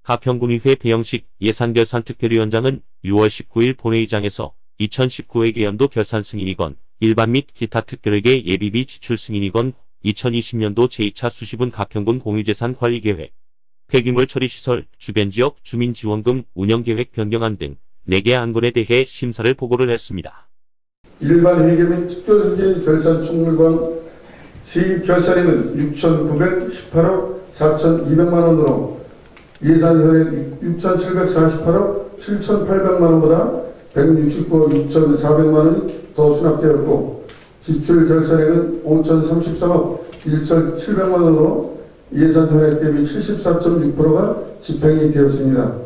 가평군의회 배영식 예산결산특별위원장은 6월 19일 본회의장에서 2019회계연도 결산 승인이건 일반 및 기타 특별회계 예비비 지출 승인이건 2020년도 제2차 수시분 가평군 공유재산 관리계획, 폐기물 처리시설, 주변지역 주민지원금 운영계획 변경안 등 4개 안건에 대해 심사를 보고를 했습니다. 일반 회계 및 특별회계 결산 총물관 세입 결산액은 6,918억 4,200만원으로 예산 현액 6,748억 7,800만원보다 169억 6,400만원이 더 수납되었고, 지출 결산액은 5,033억 1,700만원으로 예산 현액 대비 74.6%가 집행이 되었습니다.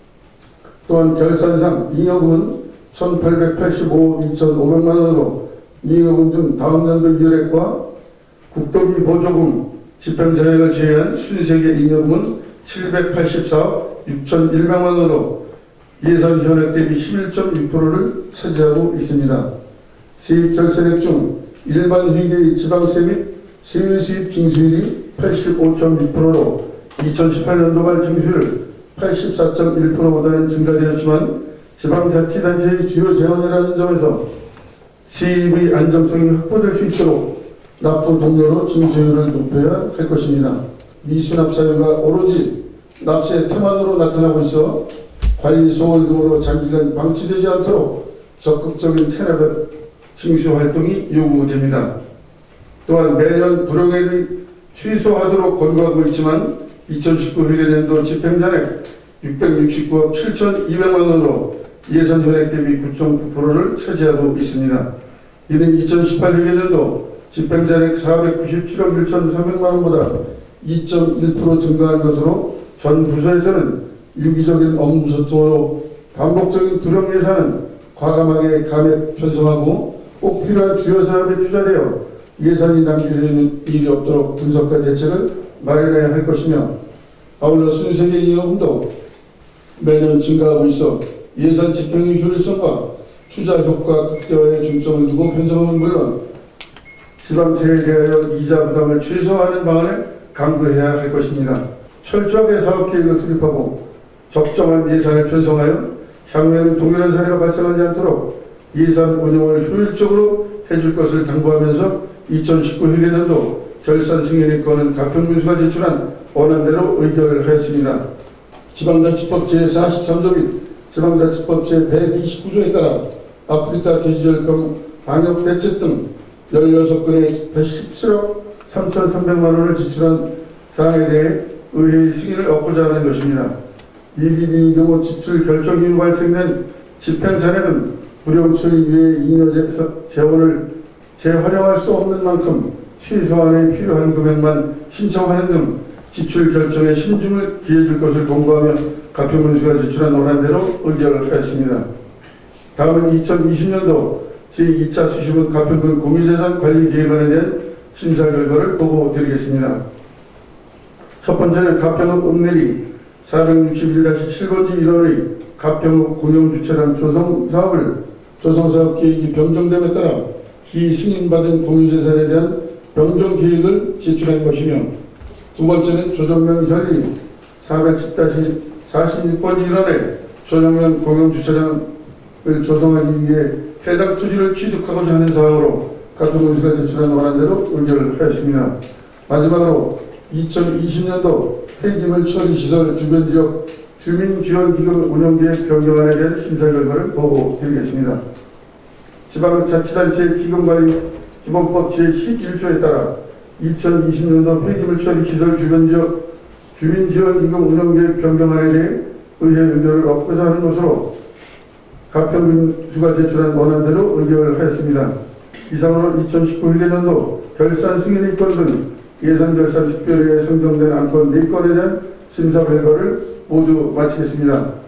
또한 결산상 잉여금은 1,885억 2,500만원으로 잉여금 중 다음 연도 이율액과 국도비 보조금 집행자액을 제외한 순세계 잉여금은 784억 6,100만원으로 예산 현액 대비 11.6%를 차지하고 있습니다. 세입 결산액 중 일반 회계의 지방세 및 세외수입 징수율이 85.6%로 2018년도 말 징수율 84.1%보다는 증가되었지만 지방자치단체의 주요 재원이라는 점에서 세입의 안정성이 확보될 수 있도록 납부 동료로 징수율을 높여야 할 것입니다. 미수납 사유가 오로지 납세 태만으로 나타나고 있어 관리 소홀 등으로 장기간 방치되지 않도록 적극적인 체납 징수 활동이 요구됩니다. 또한 매년 불용액이 최소화하도록 권고하고 있지만 2019 회계년도 집행잔액 669억 7,200만원으로 예산 현액 대비 9.9%를 차지하고 있습니다. 이는 2018 회계년도 집행잔액 497억 1,300만원보다 2.1% 증가한 것으로 전 부서에서는 유기적인 업무 소통으로 반복적인 불용 예산은 과감하게 감액 편성하고 꼭 필요한 주요 사업에 투자되어 예산이 낭비되는 일이 없도록 분석과 대책을 마련해야 할 것이며, 아울러 순세계 잉여금도 매년 증가하고 있어 예산 집행의 효율성과 투자 효과 극대화에 중점을 두고 편성은 물론 지방세에 대하여 이자 부담을 최소화하는 방안을 강구해야 할 것입니다. 철저하게 사업계획을 수립하고 적정한 예산을 편성하여 향후에는 동일한 사례가 발생하지 않도록 예산 운용을 효율적으로 해줄 것을 당부하면서 2019 회계년도 결산 승인의 건은 가평군수가 제출한 원안대로 의결하였습니다. 지방자치법 제43조 및 지방자치법 제129조에 따라 아프리카 돼지열병 방역대책 등 16건의 117억 3,300만원을 지출한 사항에 대해 의회의 승인을 얻고자 하는 것입니다. 예비비의 경우 지출 결정 이후 발생된 집행잔액은 불용 처리 위에 잉여 재원을 재활용할 수 없는 만큼 최소한의 필요한 금액만 신청하는 등 지출 결정에 신중을 기해줄 것을 공고하며 가평군수가 제출한 원안대로 의결하였습니다. 다음은 2020년도 제2차 수시분 가평군 공유재산 관리 계획안에 대한 심사 결과를 보고드리겠습니다. 첫 번째는 가평읍 읍내리 461-7번지 1호의 가평읍 공영주차장 조성사업을 조성사업계획이 변경됨에 따라 기승인받은 공유재산에 대한 변경계획을 제출한 것이며, 두 번째는 조정면 현리 410-46번지 1원의 조정면 공영주차장을 조성하기 위해 해당 토지를 취득하고자 하는 사항으로 가평군수가 제출한 원안대로 의결하였습니다. 마지막으로 2020년도 폐기물 처리시설 주변지역 주민지원기금 운영계획 변경안에 대한 심사 결과를 보고드리겠습니다. 지방자치단체 기금관리 기본법 제11조에 따라 2020년도 폐기물 처리시설 주변지역 주민지원기금 운영계획 변경안에 대해 의회 의결을 얻고자 하는 것으로 가평군수가 제출한 원안대로 의결하였습니다. 이상으로 2019 회계년도 결산 승인의 건 등 예산결산 특별회에 선정된 안건 4건에 대한 심사 결과를 모두 마치겠습니다.